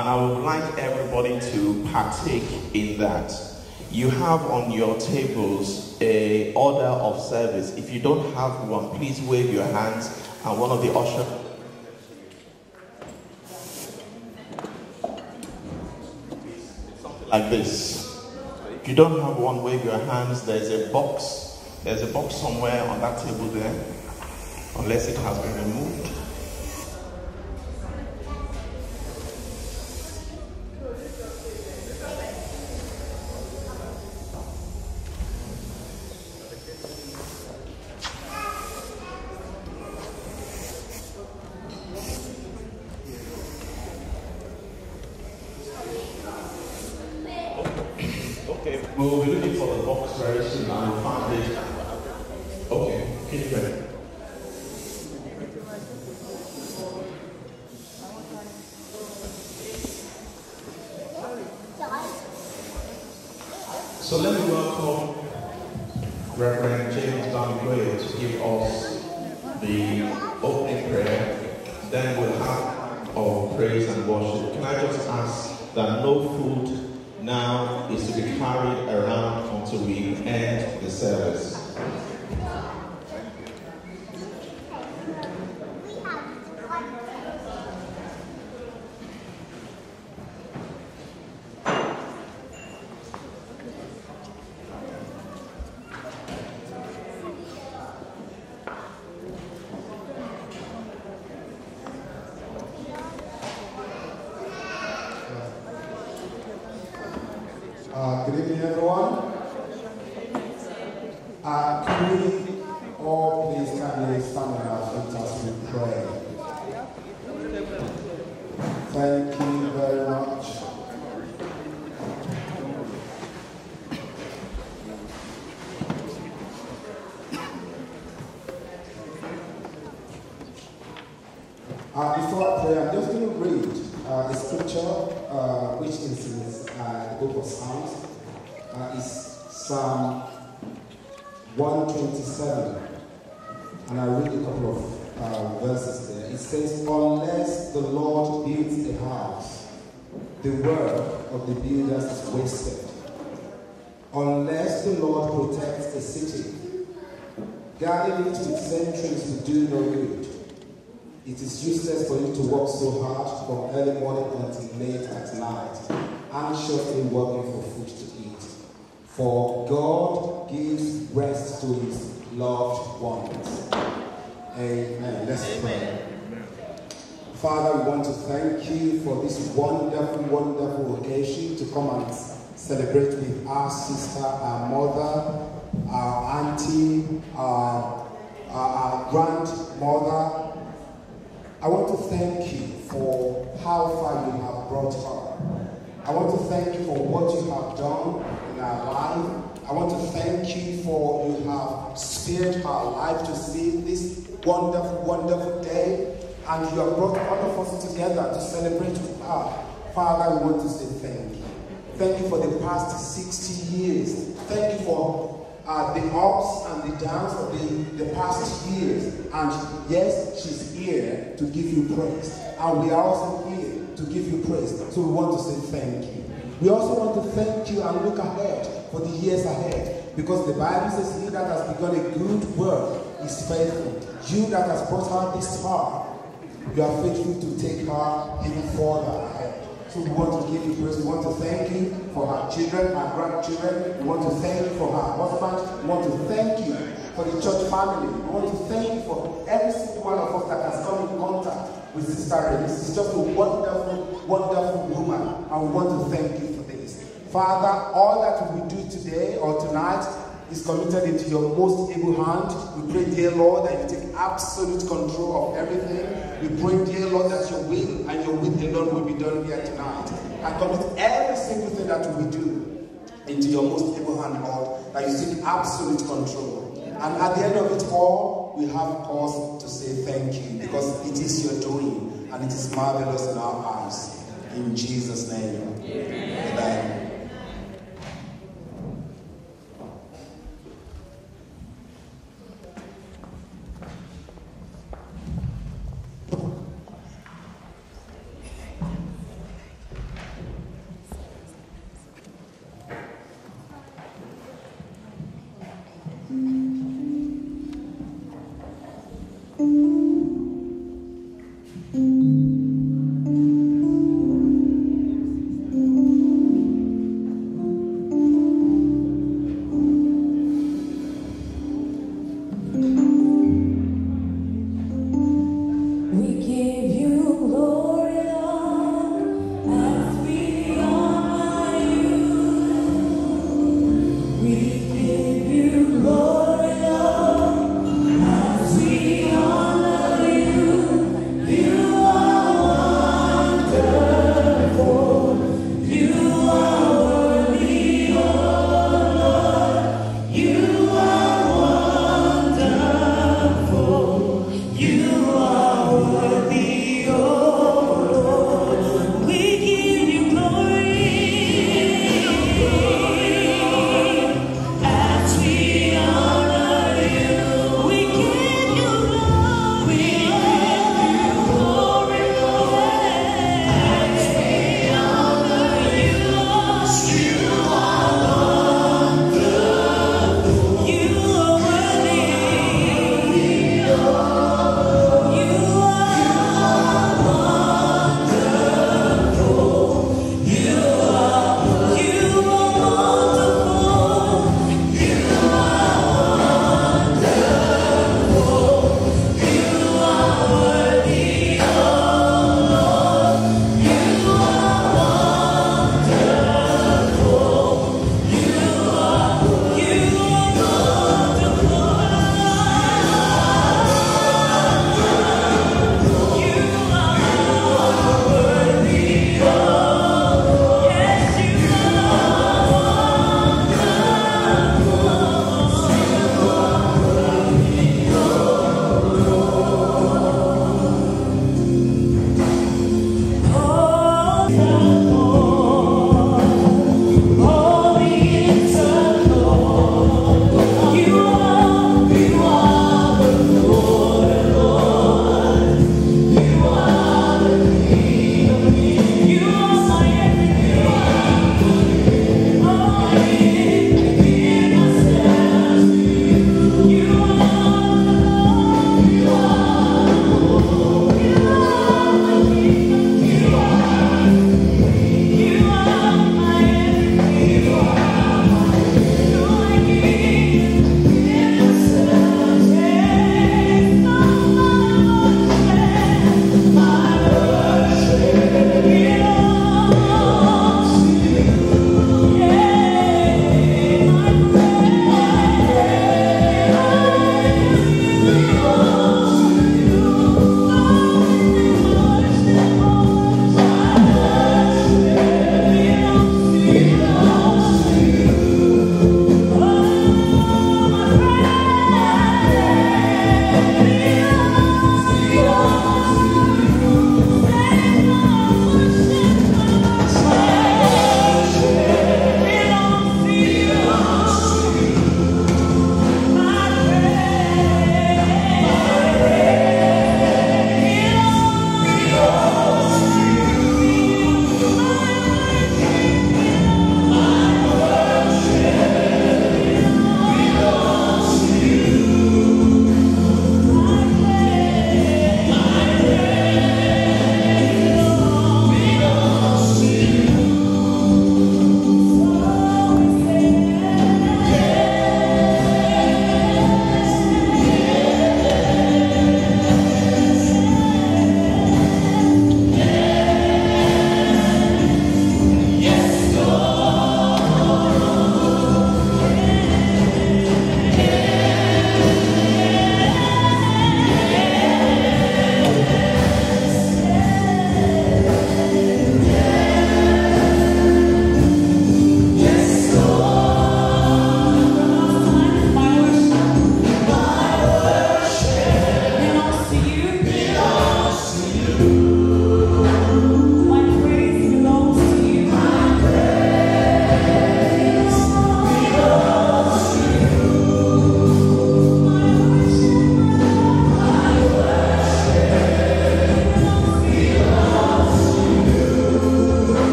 And I would like everybody to partake in that. You have on your tables a order of service. If you don't have one, please wave your hands and one of the ushers. Something like this. If you don't have one, wave your hands. There's a box. There's a box somewhere on that table there, unless it has been removed. We'll be looking for the box very soon and we'll find it. Okay, keep ready. So let me welcome Reverend James Damigwe to give us the opening prayer. Then we'll have our praise and worship. Can I just ask that no food now is to be carried around until we end the service. Good evening, everyone. Can we all please kindly stand on our feet as we pray? Thank you very much. Before I pray, I'm just going to read a scripture which is in the book of Psalms. Is Psalm 127, and I read a couple of verses there. It says, "Unless the Lord builds a house, the work of the builders is wasted. Unless the Lord protects a city, guarding it with sentries will do no good. It is useless for you to work so hard from early morning until late at night, anxiously working for food to eat. For God gives rest to his loved ones." Amen. Let's pray. Father, we want to thank you for this wonderful, wonderful occasion to come and celebrate with our sister, our mother, our auntie, our grandmother. I want to thank you for how far you have brought her. I want to thank you for what you have done in our life. I want to thank you for you have spared her life to see this wonderful, wonderful day. And you have brought all of us together to celebrate with her. Father, we want to say thank you. Thank you for the past 60 years. Thank you for the ups and the downs of the past years. And yes, she's here to give you praise. And we are also here to give you praise. So we want to say thank you. We also want to thank you and look ahead for the years ahead. Because the Bible says, "He that has begun a good work is faithful." You that has brought her this far, you are faithful to take her even further ahead. So we want to give you praise. We want to thank you for her children, her grandchildren. We want to thank you for her husband. We want to thank you for the church family. We want to thank you for every single one of us that has come in contact with Sister Ray. This is just a wonderful, wonderful woman. And we want to thank you for this. Father, all that we do today or tonight is committed into your most able hand. We pray, dear Lord, that you take absolute control of everything. We pray, dear Lord, that your will and your will alone will be done here tonight. And commit every single thing that we do into your most able hand, Lord, that you take absolute control. And at the end of it all, we have cause to say thank you, because it is your doing, and it is marvelous in our eyes. In Jesus' name, amen.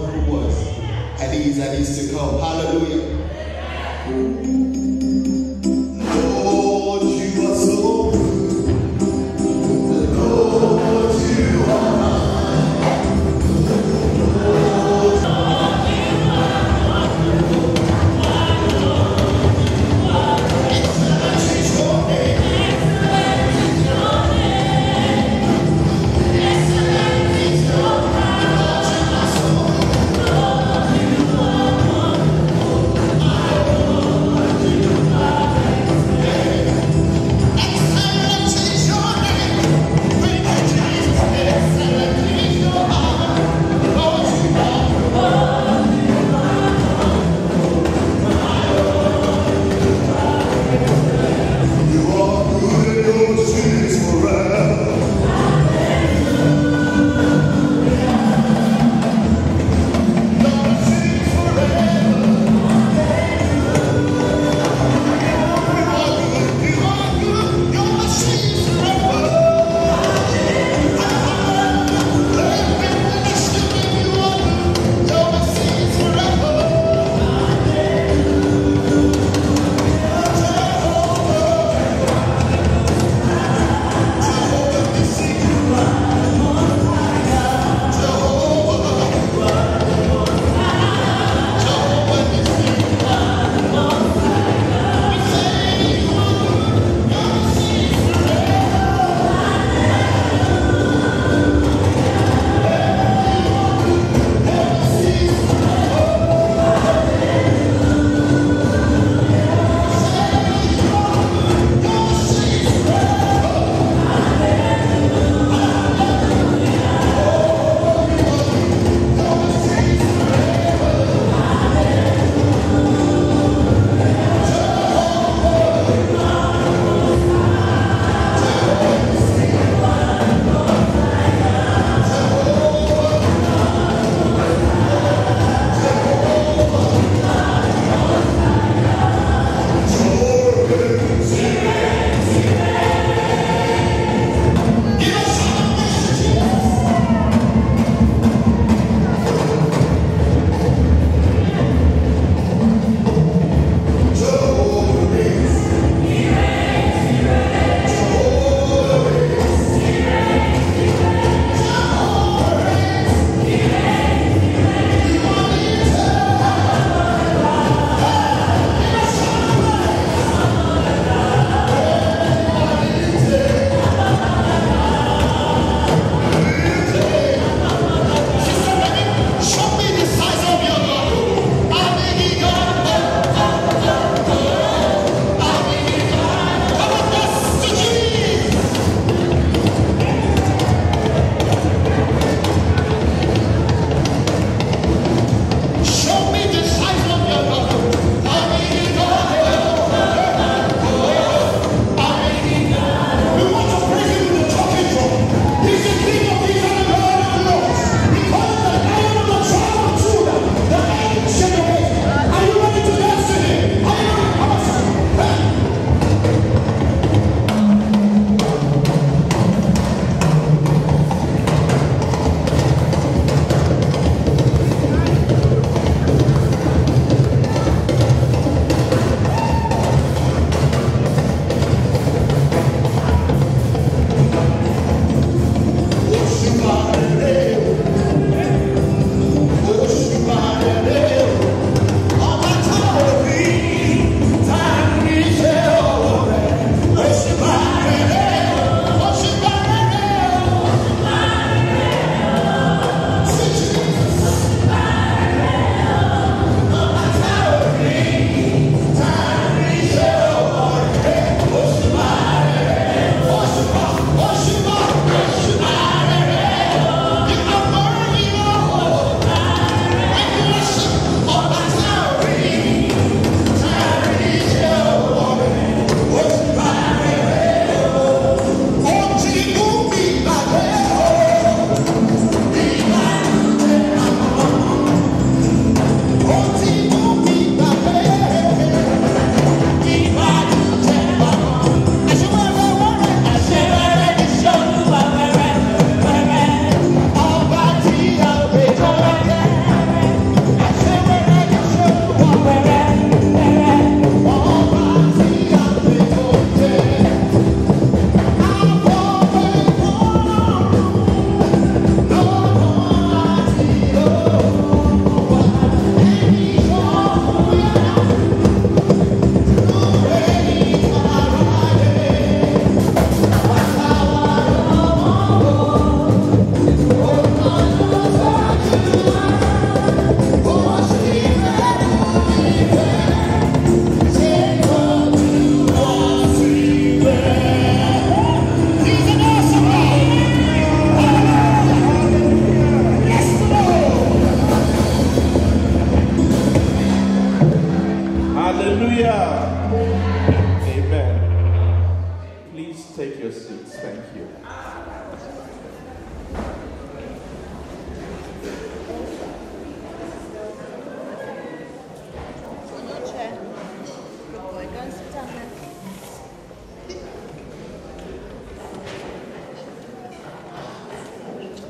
who was, and is to come. Hallelujah. Lord, you are so good. Lord, you are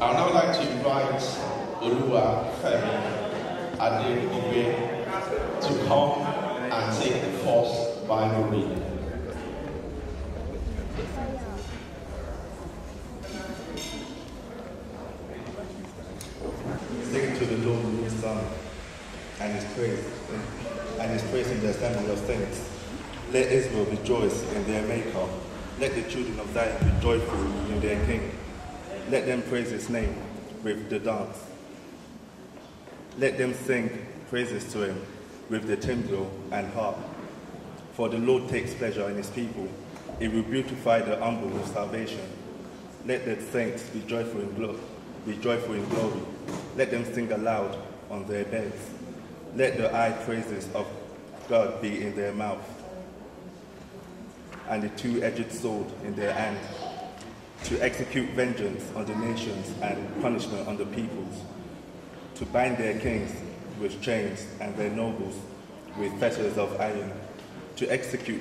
I would now like to invite Olua Femi Adekunle to come and take the first Bible reading. Sing to the Lord new song and his praise in the assembly of saints. Let Israel rejoice in their Maker. Let the children of Zion be joyful in their King. Let them praise his name with the dance. Let them sing praises to him with the timbrel and harp. For the Lord takes pleasure in his people. He will beautify the humble with salvation. Let the saints be joyful in glory. Let them sing aloud on their beds. Let the high praises of God be in their mouth, and the two-edged sword in their hand, to execute vengeance on the nations and punishment on the peoples, to bind their kings with chains and their nobles with fetters of iron, to execute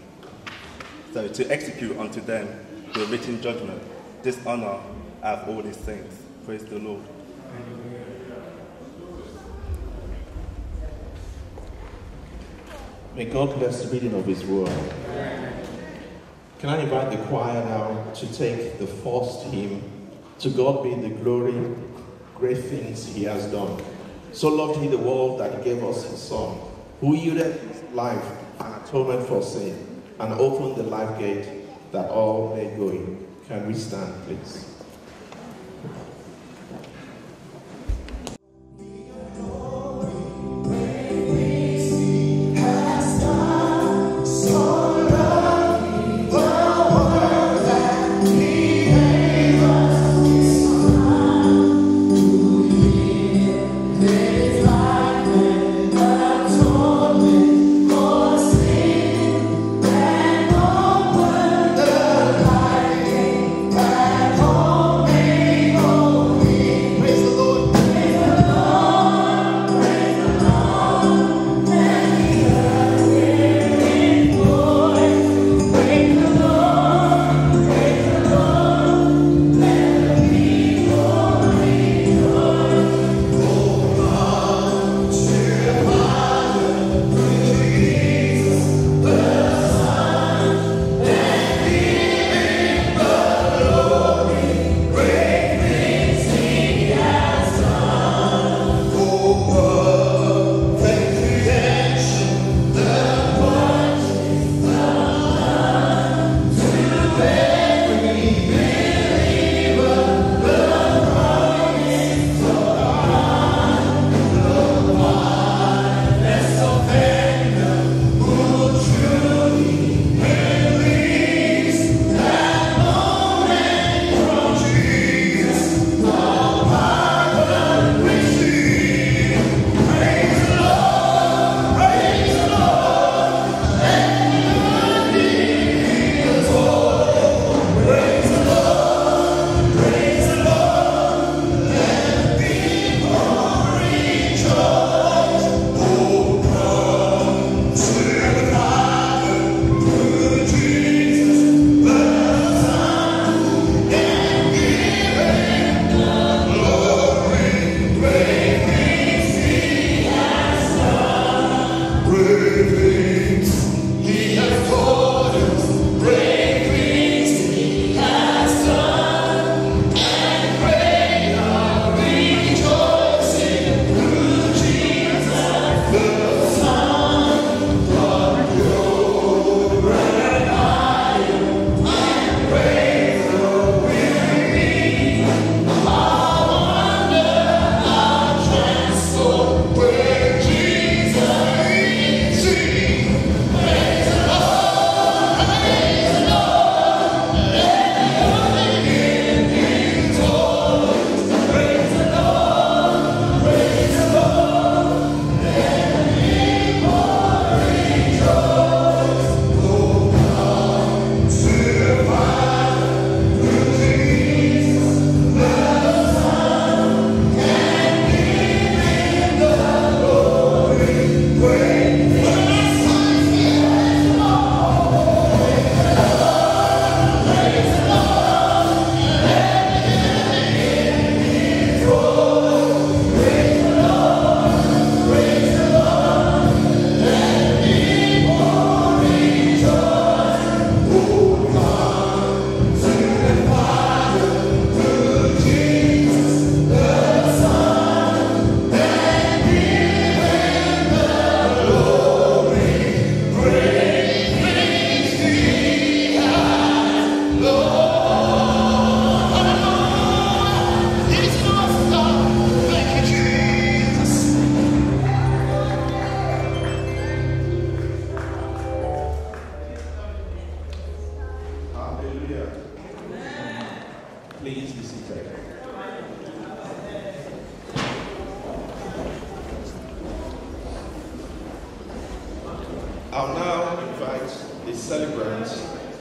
unto them the written judgment. This honor have all his saints. Praise the Lord. May God bless the reading of his word. Can I invite the choir now to take the first hymn, To God be the glory, great things he has done. So loved he the world that he gave us his son, who yielded his life an atonement for sin, and opened the life gate that all may go in. Can we stand, please? Oh I'll now invite the celebrants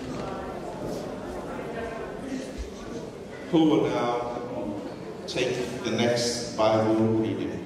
who will now take the next Bible reading.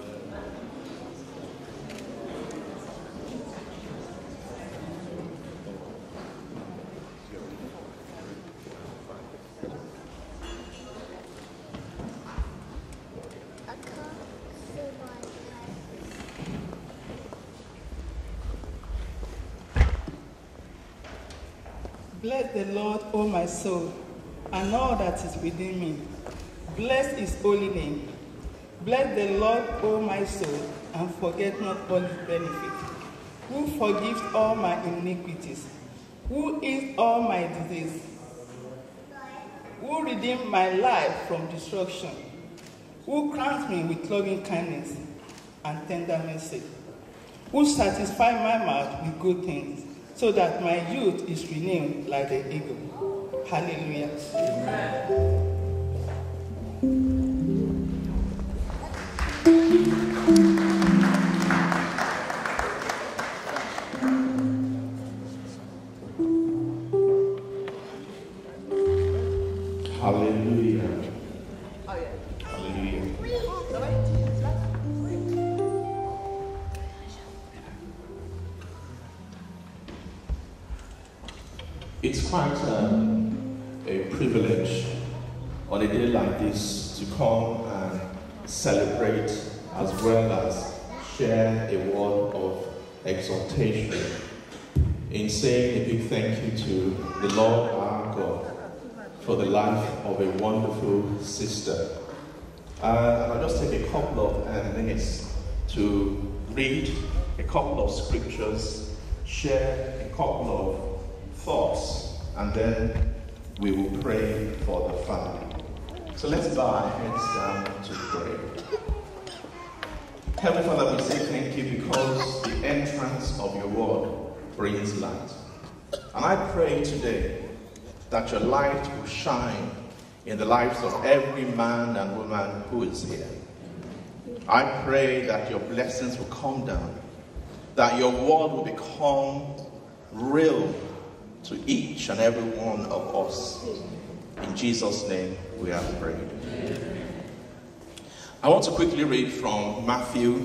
Bless the Lord, O my soul, and all that is within me. Bless his holy name. Bless the Lord, O my soul, and forget not all his benefits. Who forgives all my iniquities? Who heals all my disease? Who redeemed my life from destruction? Who crowns me with loving kindness and tender mercy? Who satisfies my mouth with good things, so that my youth is renewed like the eagle. Hallelujah. Amen. Hallelujah. Hallelujah. It's quite a privilege on a day like this to come and celebrate as well as share a word of exhortation in saying a big thank you to the Lord our God for the life of a wonderful sister. And I'll just take a couple of minutes to read a couple of scriptures, share a couple of thoughts, and then we will pray for the family. So let's bow our heads down to pray. Heavenly Father, we say thank you because the entrance of your word brings light. And I pray today that your light will shine in the lives of every man and woman who is here. I pray that your blessings will come down, that your word will become real to each and every one of us. In Jesus' name we have prayed. I want to quickly read from Matthew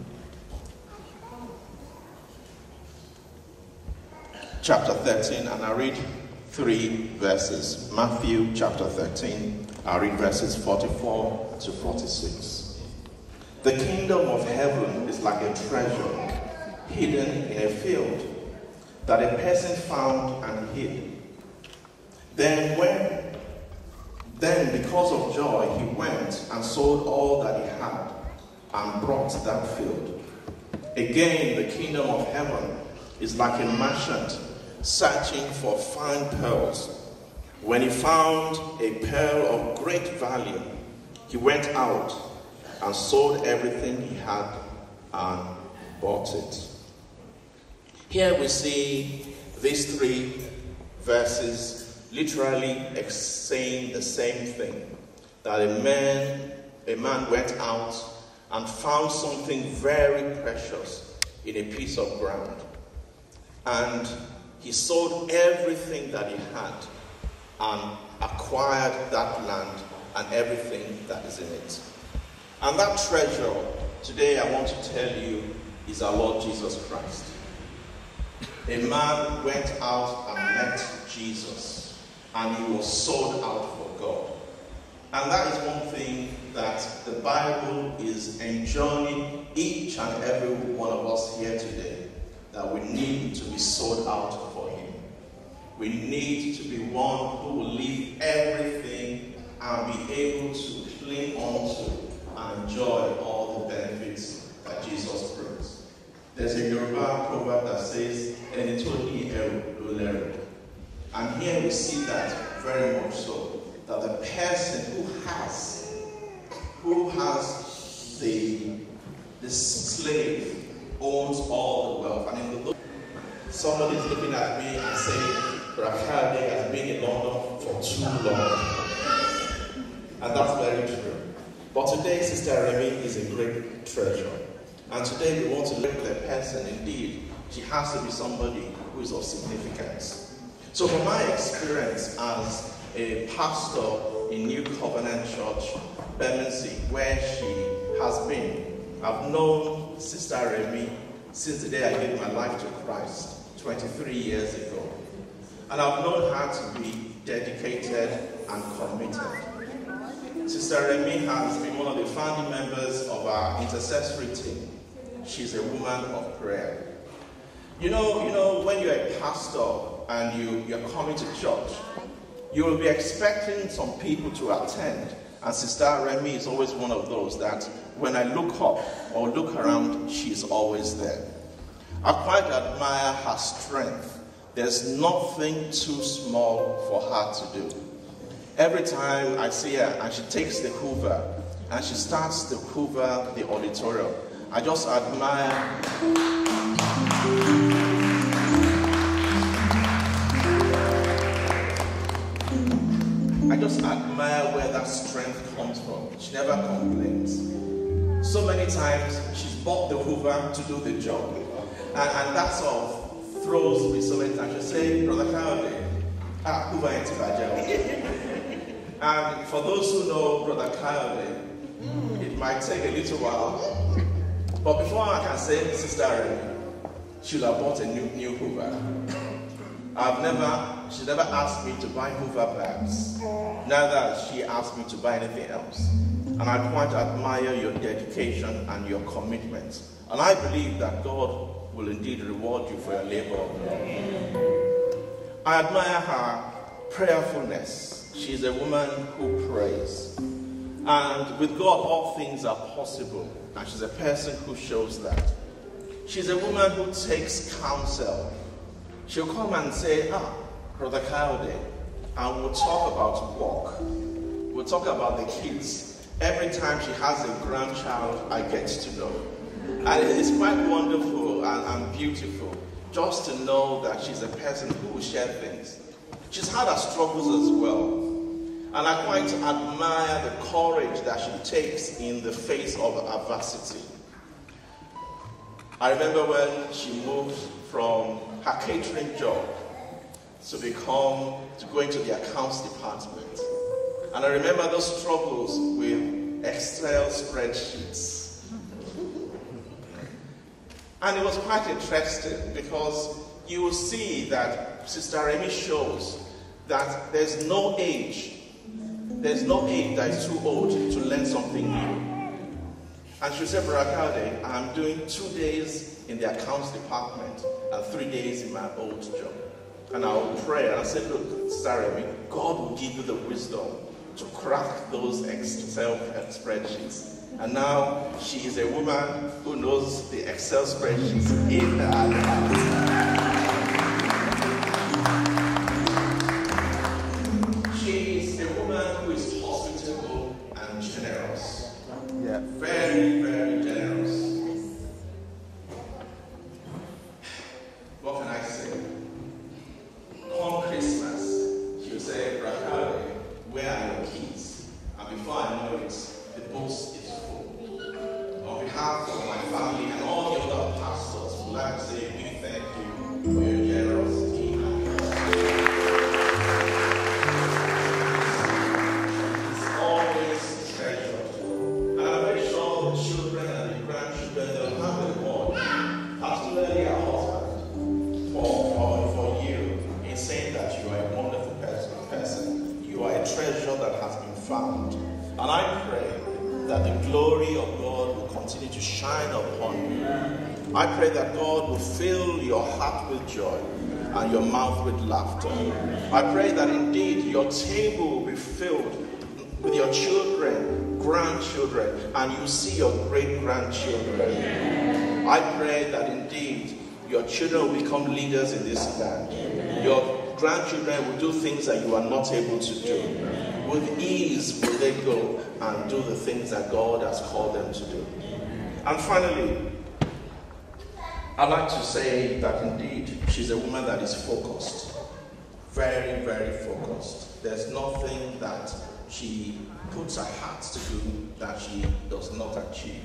chapter 13, and I read 3 verses. Matthew chapter 13, I read verses 44 to 46. The kingdom of heaven is like a treasure hidden in a field that a person found and hid. Then because of joy, he went and sold all that he had and brought that field. Again, the kingdom of heaven is like a merchant searching for fine pearls. When he found a pearl of great value, he went out and sold everything he had and bought it. Here we see these 3 verses literally saying the same thing. That a man went out and found something very precious in a piece of ground. And he sold everything that he had and acquired that land and everything that is in it. And that treasure, today I want to tell you, is our Lord Jesus Christ. A man went out and met Jesus, and he was sold out for God. And that is one thing that the Bible is enjoining each and every one of us here today, that we need to be sold out for him. We need to be one who will leave everything and be able to cling on to and enjoy all the benefits that Jesus brings. There's a Yoruba proverb that says, and here we see that very much so, that the person who has the slave owns all the wealth. And in the look, somebody is looking at me and saying, Rakade has been in London for too long. And that's very true. But today, Sister Remy is a great treasure. And today we want to look at the person. Indeed, she has to be somebody who is of significance. So from my experience as a pastor in New Covenant Church, Bermondsey, where she has been, I've known Sister Remy since the day I gave my life to Christ 23 years ago. And I've known her to be dedicated and committed. Sister Remy has been one of the founding members of our intercessory team. She's a woman of prayer. You know, when you're a pastor and you're coming to church, you will be expecting some people to attend. And Sister Remy is always one of those that when I look up or look around, she's always there. I quite admire her strength. There's nothing too small for her to do. Every time I see her and she takes the hoover and she starts to hoover the auditorium, I just admire. I just admire where that strength comes from. She never complains. So many times she's bought the hoover to do the job. And that sort of throws me so many times. She'll say, Brother Kayode, hoover ain't bajel. And for those who know Brother Kayode, it might take a little while. But before I can say Sister Remy, she'll have bought a new hoover. She never asked me to buy hoover bags. Neither has she asked me to buy anything else. And I quite admire your dedication and your commitment. And I believe that God will indeed reward you for your labor of love. I admire her prayerfulness. She's a woman who prays. And with God, all things are possible. And she's a person who shows that. She's a woman who takes counsel. She'll come and say, Brother Kayode, and we'll talk about work. We'll talk about the kids. Every time she has a grandchild, I get to know. And it's quite wonderful and beautiful just to know that she's a person who will share things. She's had her struggles as well. And I quite admire the courage that she takes in the face of adversity. I remember when she moved from her catering job to go into the accounts department. And I remember those struggles with Excel spreadsheets. And it was quite interesting because you will see that Sister Remy shows that there's no age that is too old to learn something new. And she said, Brother Kayode, I'm doing 2 days in the accounts department and 3 days in my old job. And I will pray and I said, look, Sister Remy, God will give you the wisdom to crack those Excel spreadsheets. And now she is a woman who knows the Excel spreadsheets in and out. She is a woman who is hospitable and generous. Yeah. Very, very generous. What can I say? On Christmas, she'll say, Brother Kayode, where are your keys? And before I know it, the post is full. On behalf of my family and all the other pastors, we'd like to say a big thank you for your generosity and your support. It's always treasured. And I'm very sure the children and the grandchildren, they'll have the reward, particularly our husband, for you in saying that you are a wonderful person. You are a treasure that has been found. And I pray that the glory of God will continue to shine upon you. I pray that God will fill your heart with joy and your mouth with laughter. I pray that indeed your table will be filled with your children, grandchildren, and you see your great-grandchildren. I pray that indeed your children will become leaders in this land. Your grandchildren will do things that you are not able to do. With ease will they go and do the things that God has called them to do. And finally, I'd like to say that indeed she's a woman that is focused. Very, very focused. There's nothing that she puts her heart to do that she does not achieve.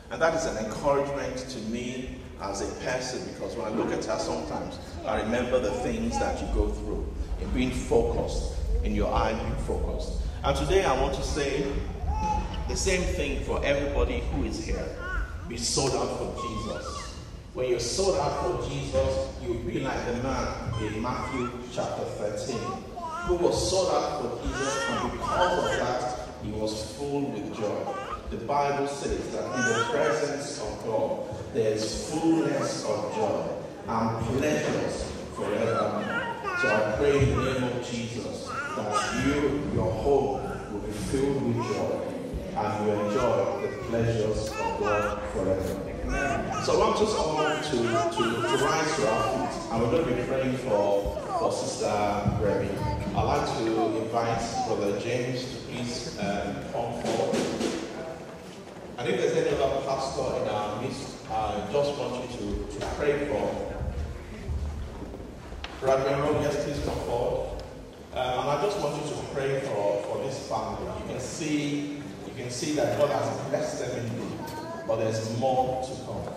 And that is an encouragement to me as a person, because when I look at her sometimes, I remember the things that you go through in being focused, in your eye being focused. And today I want to say the same thing for everybody who is here. Be sold out for Jesus. When you're sold out for Jesus, you'll be like the man in Matthew chapter 13, who was sold out for Jesus, and because of that, he was full with joy. The Bible says that in the presence of God, there is fullness of joy and pleasures forever. So I pray in the name of Jesus that your home will be filled with joy and you enjoy the pleasures of God forever. So I want us all to rise to our feet, and we're going to be praying for Sister Remy. I'd like to invite Brother James to please come forward. And if there's any other pastor in our midst, I just want you to pray for. Reverend, yes, please come forward. And I just want you to pray for this family. You can see that God has blessed them indeed, but there's more to come.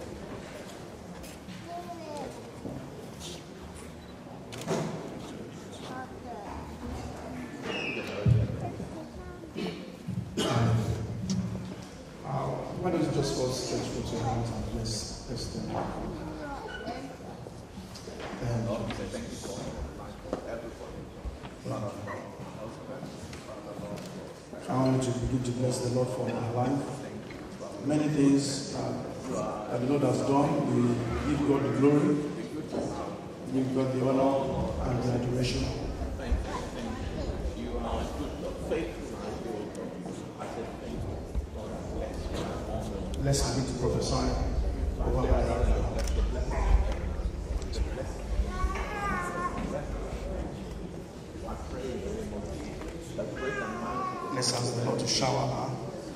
Why don't you just all stretch forth your hands and bless them. I want you to begin to bless the Lord for our life. Many things that the Lord has done, we give God the glory, we give God the honor and the adoration. Let's begin to prophesy over our life. Let's ask the Lord to shower her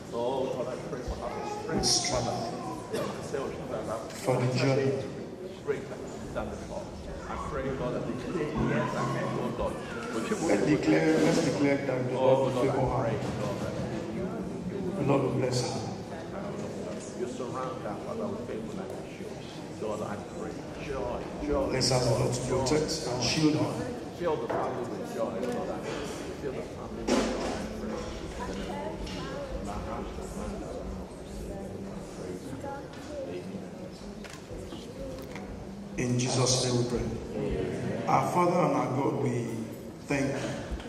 with strength for the journey. Let's declare that the Lord will favor her. The Lord will bless her. You surround that Father with favor like a shield. Lord, I pray. Joy. Let's ask the Lord to protect and shield her. Fill the family with joy, Lord. I pray. Fill the family with joy. In Jesus' name we pray. Our Father and our God, we thank you.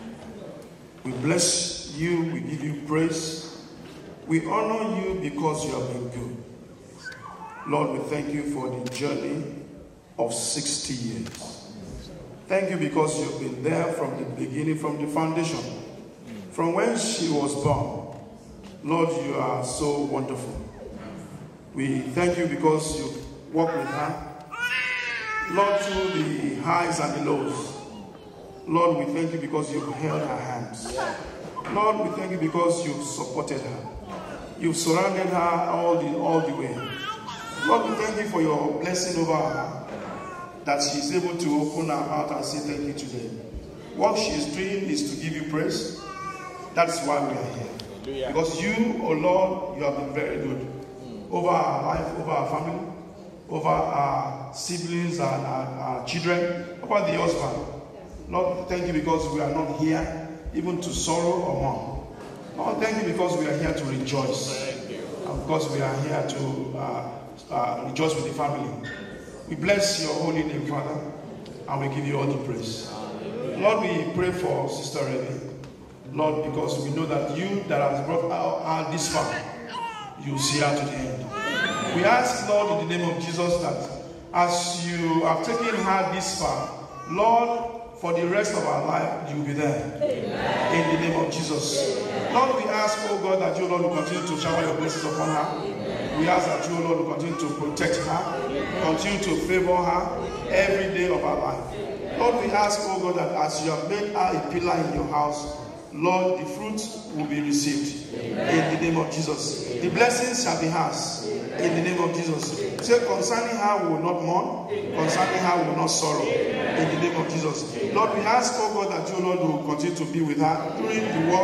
We bless you. We give you praise. We honor you because you have been good. Lord, we thank you for the journey of 60 years. Thank you because you've been there from the beginning, from the foundation, from when she was born. Lord, you are so wonderful. We thank you because you walk with her. Lord, through the highs and the lows. Lord, we thank you because you've held her hands. Lord, we thank you because you've supported her. You've surrounded her all the way. Lord, we thank you for your blessing over her, that she's able to open her mouth and say thank you today. What she's doing is to give you praise. That's why we are here. Because you, oh Lord, you have been very good over our life, over our family, over our siblings and our children, over the husband. Lord, thank you because we are not here even to sorrow or mourn. Lord, thank you because we are here to rejoice. And because we are here to rejoice with the family. We bless your holy name, Father, and we give you all the praise. Lord, we pray for Sister Remy. Lord, because we know that you that has brought her this far, you see her to the end. We ask, Lord, in the name of Jesus, that as you have taken her this far, Lord, for the rest of our life, you will be there. Amen. In the name of Jesus. Amen. Lord, we ask, oh God, that you, Lord, will continue to shower your blessings upon her. Amen. We ask that you, Lord, will continue to protect her, Amen. Continue to favor her every day of our life. Amen. Lord, we ask, oh God, that as you have made her a pillar in your house, Lord, the fruit will be received. Amen. In the name of Jesus. Amen. The blessings shall be hers. In the name of Jesus. Say, concerning her, we will not mourn. Concerning her, we will not sorrow. In the name of Jesus. Lord, we ask, oh God, that you, Lord, will continue to be with her during the work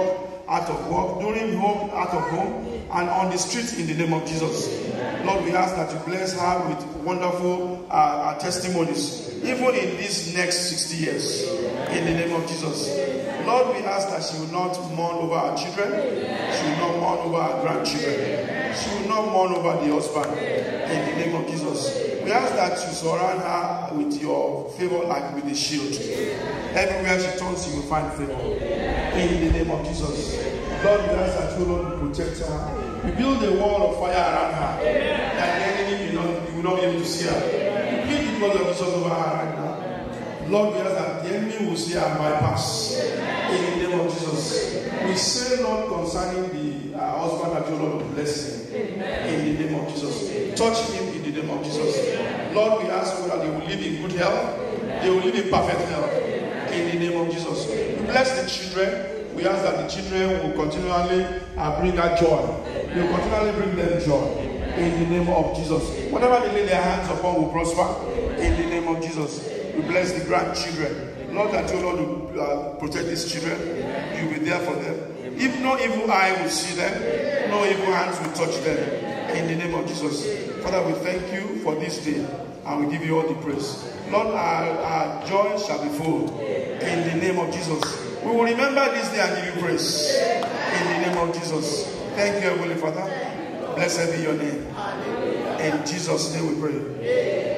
out of work, during home, out of home, and on the street in the name of Jesus. Lord, we ask that you bless her with wonderful testimonies, even in these next 60 years, in the name of Jesus. Lord, we ask that she will not mourn over our children, she will not mourn over our grandchildren, she will not mourn over the husband, in the name of Jesus. We ask that you surround her with your favor like with a shield. Everywhere she turns, she will find favor, in the name of Jesus. Lord, we ask that you, Lord, will protect her. We build a wall of fire around her, that the enemy will not be able to see her. We plead the blood of Jesus over her right now. Lord, we ask that the enemy will see her and bypass, in the name of Jesus. We say, Lord, concerning the husband that you, Lord, will bless him, in the name of Jesus. Touch him in the name of Jesus. Lord, we ask that they will live in good health, they will live in perfect health, in the name of Jesus. We bless the children. We ask that the children will continually bring her joy. We will continually bring them joy, in the name of Jesus. Whatever they lay their hands upon will prosper, in the name of Jesus. We bless the grandchildren. Lord, that you, Lord, will protect these children. You will be there for them. If no evil eye will see them, no evil hands will touch them, in the name of Jesus. Father, we thank you for this day, and we give you all the praise. Lord, our joy shall be full, in the name of Jesus. We will remember this day and give you praise, in the name of Jesus. Thank you, Heavenly Father. Blessed be your name. In Jesus' name we pray.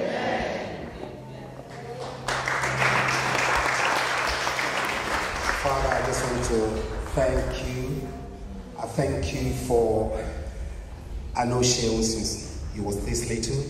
Father, I just want to thank you. I thank you for, I know Sheol since he was this little,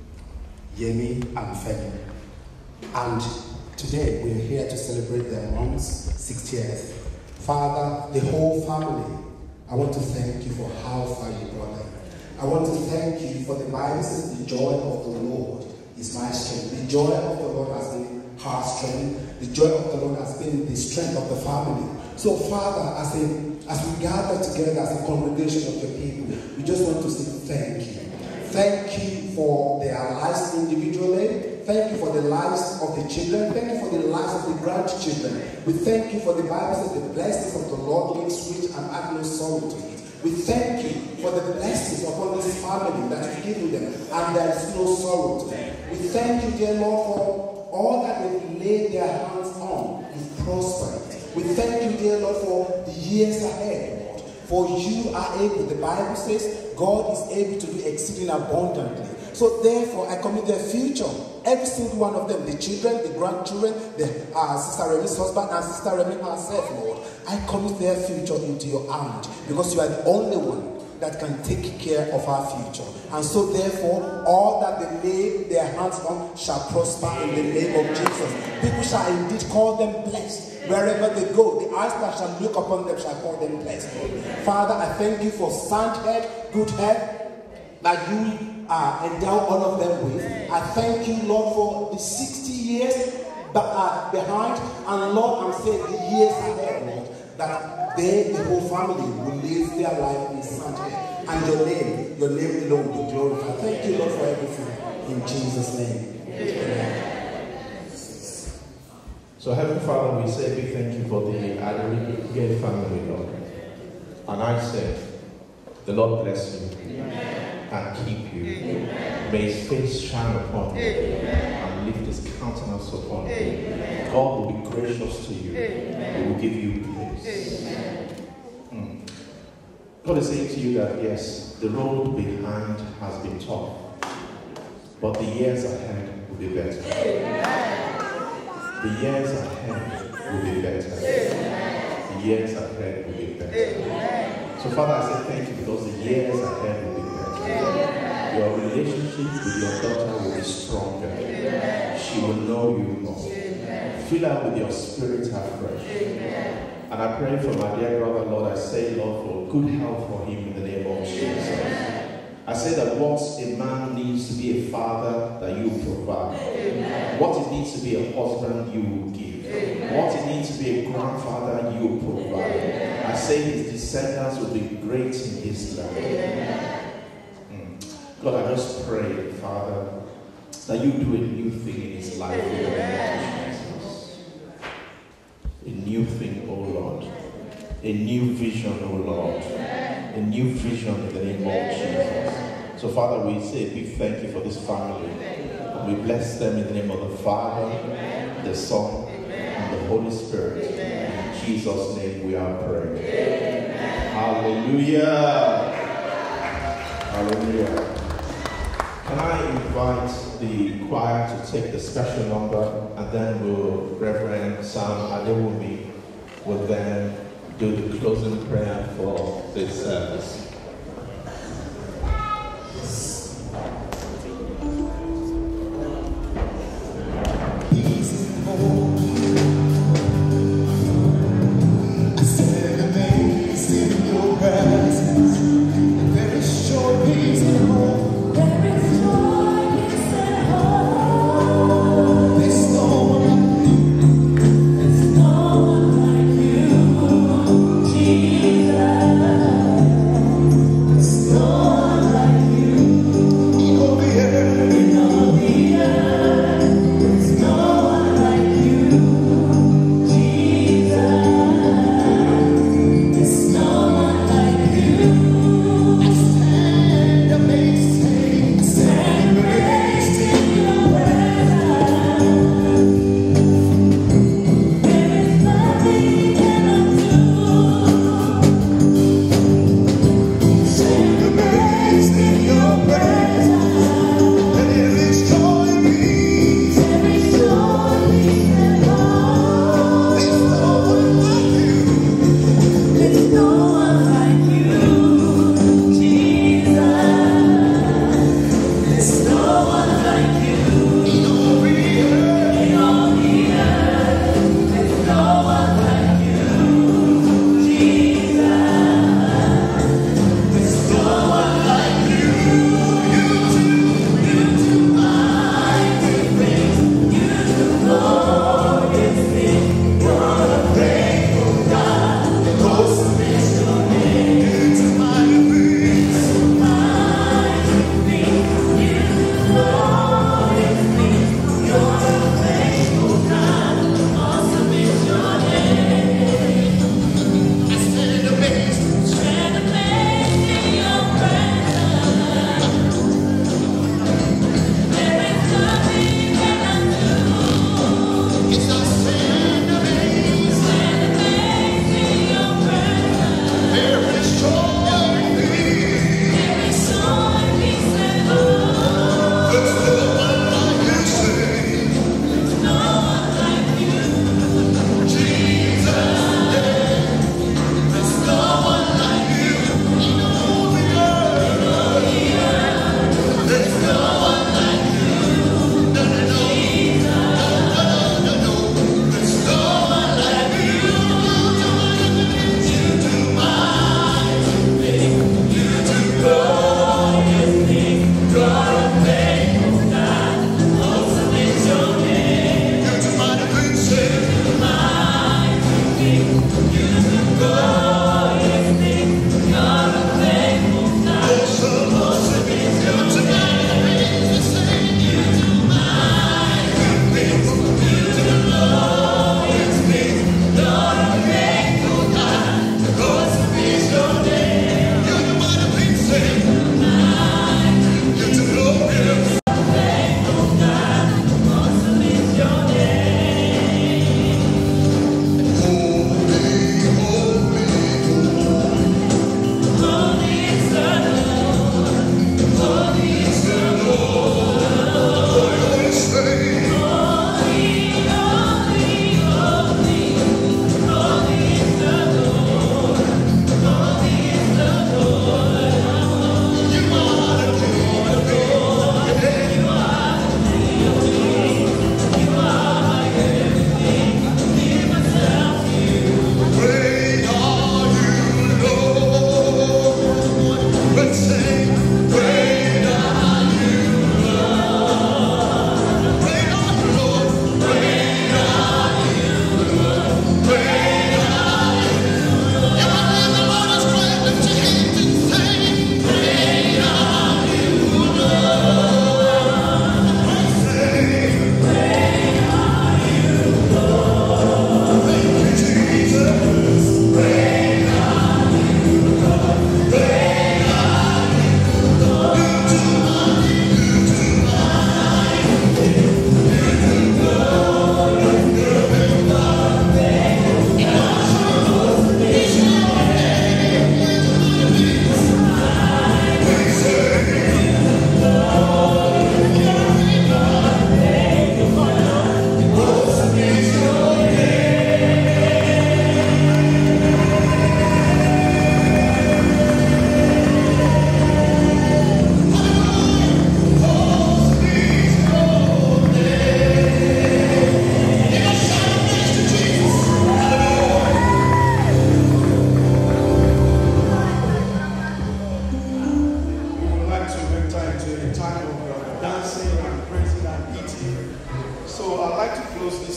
Yemi and Femi. And today we're here to celebrate their mom's 60th. Father, the whole family, I want to thank you for how far you brought them. I want to thank you for the Bible says the joy of the Lord is my strength. The joy of the Lord has been her strength. The joy of the Lord has been the strength of the family. So Father, as we gather together as a congregation of your people, we just want to say thank you. Thank you for their lives individually. Thank you for the lives of the children. Thank you for the lives of the grandchildren. We thank you for the Bible says the blessings of the Lord makes rich and add no sorrow to it. We thank you for the blessings upon this family that you've given them, and there is no sorrow to them. We thank you, dear Lord, for all that they've laid their hands on. You've prospered. We thank you, dear Lord, for the years ahead, Lord. For you are able, the Bible says, God is able to do exceeding abundantly. So therefore, I commit their future, every single one of them, the children, the grandchildren, Sister Remi's husband and Sister Remi herself, Lord. I commit their future into your hand, because you are the only one that can take care of our future. And so therefore, all that they lay their hands on shall prosper in the name of Jesus. People shall indeed call them blessed. Wherever they go, the eyes that shall look upon them shall call them blessed. Father, I thank you for sound head, good head, that you endow all of them with. I thank you, Lord, for the 60 years behind, and Lord, I'm saying the years ahead, Lord, that they, the whole family, will live their life in sound head, and your name alone will be glorified. Thank you, Lord, for everything. In Jesus' name. Amen. So, Heavenly Father, we say big thank you for the Adoree family, Lord. And I say, the Lord bless you. Amen. And keep you. Amen. May his face shine upon you. Amen. And lift his countenance upon you. Amen. God will be gracious to you. Amen. He will give you peace. Amen. God is saying to you that yes, the road behind has been tough, but the years ahead will be better. Amen. The years ahead will be better. Amen. The years ahead will be better. Amen. So Father, I say thank you, because the years ahead will be better. Amen. Your relationship with your daughter will be stronger. Amen. She will know you more. Amen. Fill her with your spirit afresh. Amen. And I pray for my dear brother, Lord, I say, Lord, for good health for him in the name of Jesus. Amen. I say that what a man needs to be a father, that you provide. Amen. What it needs to be a husband, you will give. Amen. What it needs to be a grandfather, you will provide. Amen. I say his descendants will be great in his life. God, I just pray, Father, that you do a new thing in his life. Amen. A new thing, oh Lord. a new vision, oh Lord. A new vision in the name of Jesus. So Father, we say a big thank you for this family. We bless them in the name of the Father, the Son, and the Holy Spirit. In Jesus' name we are praying. Hallelujah. Hallelujah. Can I invite the choir to take the special number, and then Reverend Sam Adewumi will then do the closing prayer for this service. Jesus.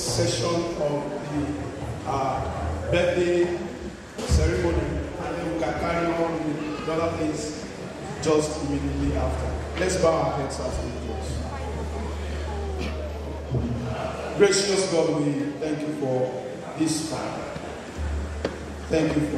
session of the birthday ceremony, and then we can carry on with the other things just immediately after. Let's bow our heads as we close. Gracious God, we thank you for this time. Thank you for